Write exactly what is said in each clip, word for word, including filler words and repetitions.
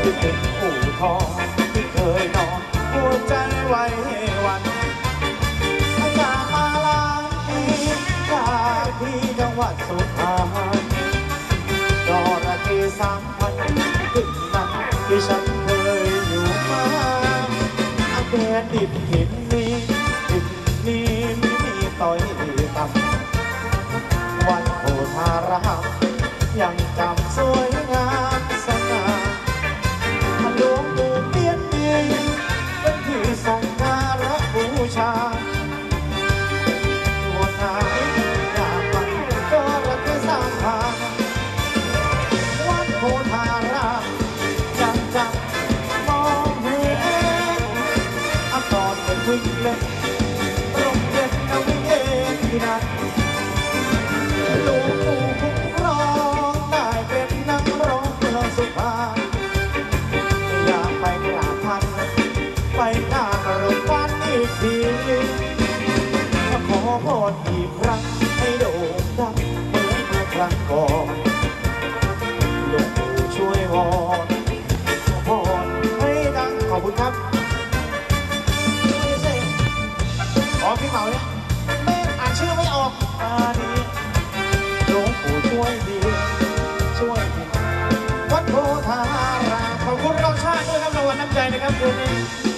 ที่เป็นอู่ทองที่เคยนอนหัวใจไว้วันจากมาหลายปีจากที่จังหวัดสุพรรณจระเข้สามพันขึ้นนั้นที่ฉันเคยอยู่มาอาแกดิบหินนี้ดิบนี้ไม่มีต่อยต่ำวัดโพธารามยังจำสวยงามสง่าหลวงปู่เปี้ยนดีเป็นที่สักการะบูชาตัวไหนอยากไปก็รักแค่สร้างทางวัดโพธารามยังจำมองเห็นอาตอนเป็นวิ่งเล่นร่มเย็นเอาวิ่งเองที่นั่นหลวงปู่คุ้มครองได้เป็นนักร้องเมืองสุพรรณอยากไปกราบท่านไปหน้ากระดานอีกทีขอพรอีกครั้งให้โด่งดังเหมือนเมื่อครั้งก่อนหลวงปู่ช่วยวอนพรให้ดังขอบคุณครับอ๋อพี่เหมาเนี่ยไม่อ่านชื่อไม่ออกอ่านี่หลวงปู่ช่วยดีช่วยดีวัดโพธารามขอบคุณเราชาติด้วยครับรางวัลน้ำใจนะครับคืนนี้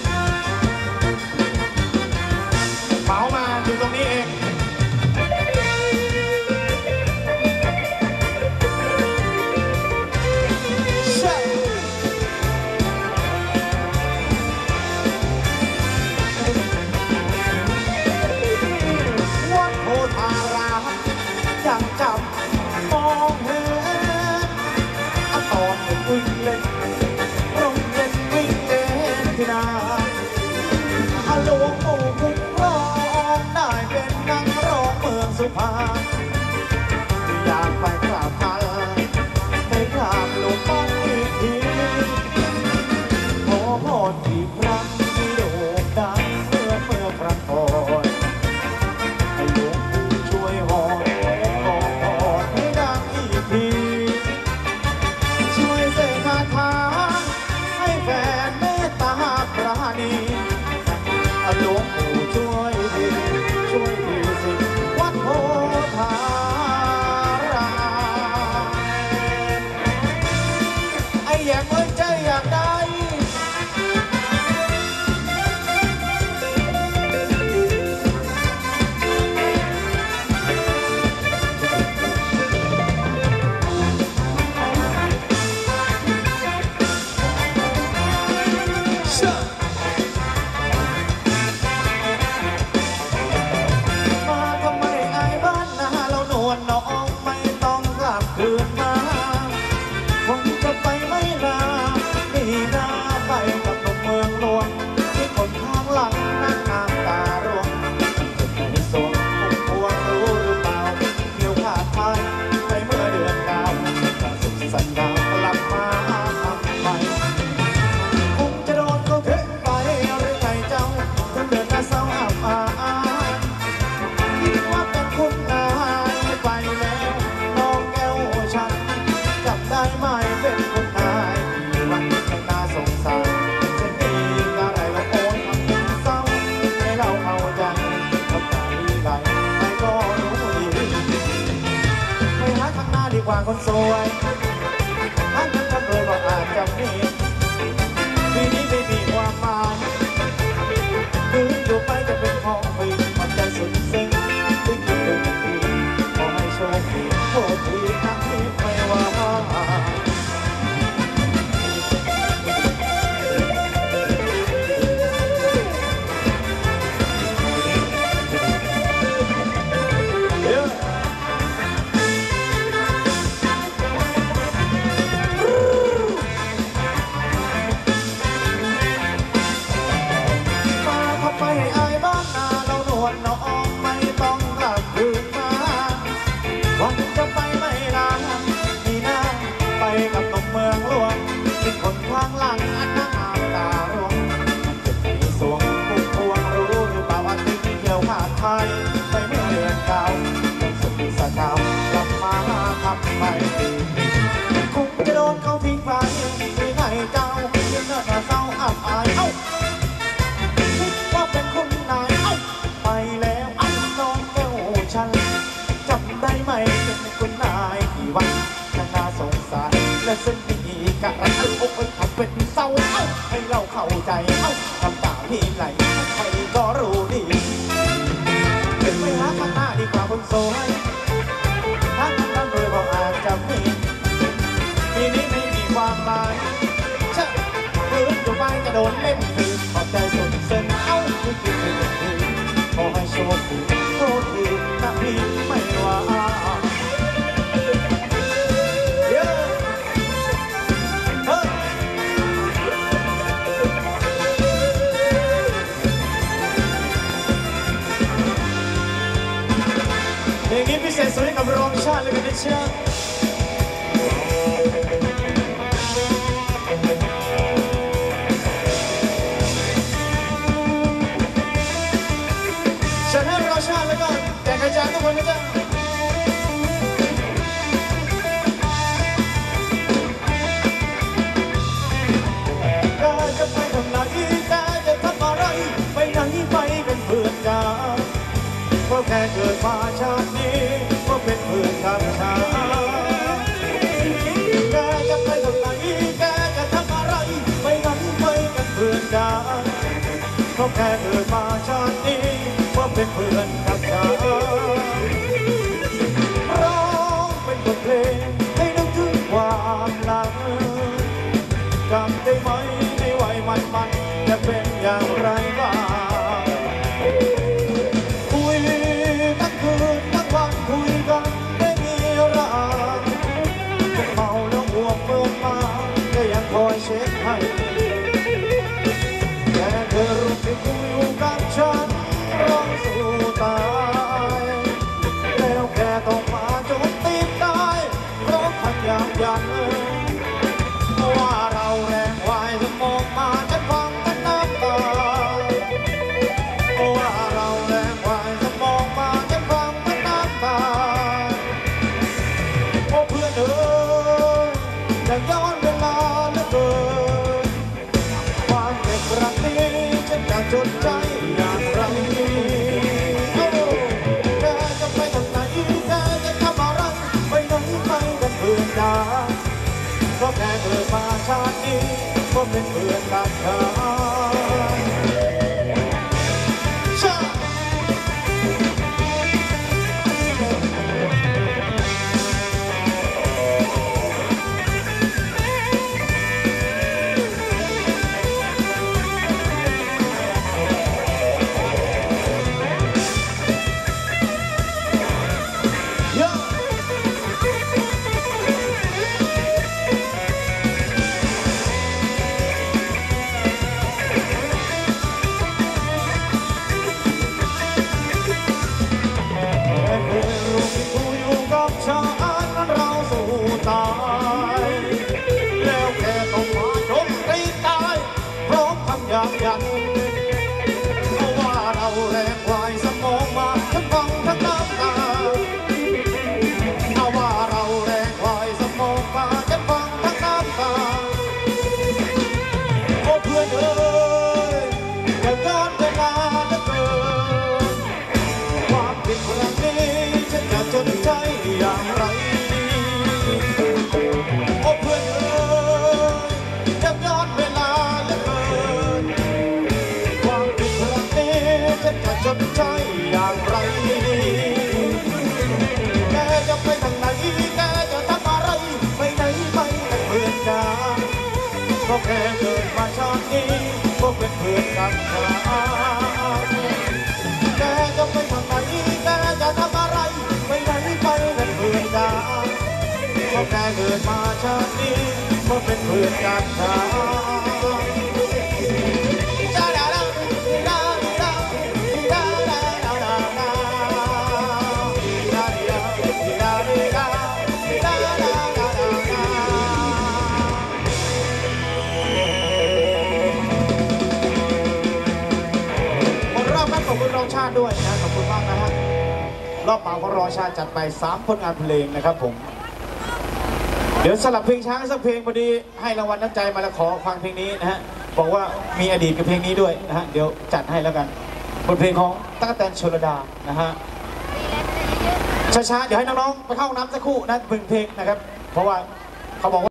เหมามาอยู่ตรงนี้เองวัดโพธารามยังจำมองเห็นอาตอนเป็นวิ่งเล่นร่มเย็นวิ่งเล่นที่นาหลวงปู่คุ้มครองได้เป็นนักร้องเมืองสุพรรณอยากไปกราบท่านไปกราบหลวงพ่ออีกทีขอพรอีกครั้งที่โด่งดังเมื่อเมื่อครั้งก่อนให้หลวงปู่ช่วยวอนขอพรให้ดังอีกทีช่วยเสกคาถาให้แฟนเมตตาปราณีหลวงปู่ช่วยดีช่วยดีสิวัดโพธารามไอ้แยกเอ้ยใจอยากได้น้องไม่ต้องกลับคืนมาคงจะไปไม่นานนี่นาไปกับหนุ่มเมืองหลวงที่คนข้างหลังนั่งน้ำตาร่วงในสวงพุ่มพวงรู้หรือเปล่าเกี่ยวขาดไปไปเมื่อเดือนเก้าสุขสันต์ดาวกลับมาทำไปคงจะโดนเขาเทไปหรือไงเจ้าจนเดินหน้าเศร้าอับอายคิดว่าเป็นคุณนายไปแล้วน้องแก้วฉันจำได้ไหมเป็นคนนายที่รักยังน่าสงสารจะดีอะไรเราโอนทำเป็นเศร้าให้เราเข้าใจทำใจใดใครก็รู้ดีไปหาข้างหน้าดีกว่าคนสวยหาเงินทำเลยว่าอาจจะมีปีนี้ไม่มีความหมายคืออยู่ไปจะเป็นของฟรีมันใจสุดซึ้งที่คิดถึงพี่ขอให้โชคดีโชคดีทั้งที่ไม่ว่าคนข้างหลังอันนั่งอาบตาร่วงจะมีสวงพุ่มพวงรู้หรือเปล่าว่าที่เกี่ยวขาดไทยไปเมื่อเดือนเก่าเป็นสุดสะเก่ากลับมาทำใหม่คงจะโดนเขาทิ้งไปที่ไหนเจ้ากะรันอกเอิญทำเป็นเศร้าเอ้าให้เราเข้าใจเอ้าทำตาพี่ไหลใครก็รู้ดีเป็นไปหาข้างหน้าดีกว่าคนโซ่ให้ทางนั้นเลยบอกอาจจะมีปีนี้ไม่มีความหมายเชื่อคืนอยู่ไปจะโดนเล่นคืนขอบใจสุดเส้นเอ้าคือกินเป็นคืนขอให้โชคดีโชคดีนะพี่ไม่ว่าอย่างนี้พิเศษสุดกับรองชาติเลยกันนะเชียวฉันให้รองชาติแล้วก็แต่กระจายทุกคนนะจ๊ะก็จะไปทำไหนก็จะทำอะไรไปไหนไปเป็นเพื่อนกันเพราะแค่เกิดมาชาตินี้ก็เป็นเพื่อนกันชาแกจะไปทำไหนแกจะทำอะไรไปไหนไปกันเพื่อนกันเพราะแค่เกิดมาชาตินี้ก็เป็นเพื่อนกันชาร้องเป็นบทเพลงให้นึกถึงความหลังจำได้ไหมในวัยมันมันจะเป็นอย่างไรบ้างคุยกันไม่มีรางเมาแล้วห่วงเมื่อมาก็ยังคอยเช็คให้แค่เธอรู้ที่คุยกับฉันร้องสู้ตายแล้วแค่ต้องมาจนติดได้เพราะขัดอย่างยันว่าเราแรงวายจะมองมาฉันฟังกันน้ำตาว่าเราแรงวายจะมองมาฉันฟังโอ้เพื่อนเอ๋ยอยากย้อนเวลาเหลือเกินความเจ็บครั้งนี้ฉันจะจดใจอย่างไรโอ้แกจะไปทางไหนแกจะทำอะไรไปไหนไปกันเพื่อนกันก็แค่เกิดมาชาตินี้ก็เป็นเพื่อนกันยันเพราะว่าเราแรงวายสมองมาทั้งฟังทั้งน้ำตาเอาว่าเราแรงวายสมองมาทั้งฟังทั้งน้ำตาโอ้เพื่อนเอ๋ยอย่าย้อนเวลาเหลือเกินความผิดครั้งนี้ฉันจะจดใจอย่างไรโอ้เพื่อนเอ๋ยอย่าย้อนเวลาฉันจะจดใจอย่างไรแกจะไปทางไหนแกจะทำอะไรไปไหนไปกันเพื่อนกันก็แค่เกิดมาชาตินี้ก็เป็นเพื่อนกันแกจะไปทางไหนแกจะทำอะไรไปไหนไปกันเพื่อนกันก็แค่เกิดมาชาตินี้ก็เป็นเพื่อนกันขอบคุณรองชาติด้วยนะขอบคุณมากนะฮะรอบเป่าของรองชาติจัดไปสามผลงานเพลงนะครับผมเดี๋ยวสลับเพลงช้างสักเพลงพอดีให้รางวัลน้ำใจมาแล้วขอฟังเพลงนี้นะฮะบอกว่ามีอดีตกับเพลงนี้ด้วยนะฮะเดี๋ยวจัดให้แล้วกันบทเพลงของตั๊กแตนชลดานะฮะช้าๆเดี๋ยวให้น้องๆไปเข้าห้องน้ำสักครู่นะเพลงเพลงนะครับเพราะว่าเขาบอกว่า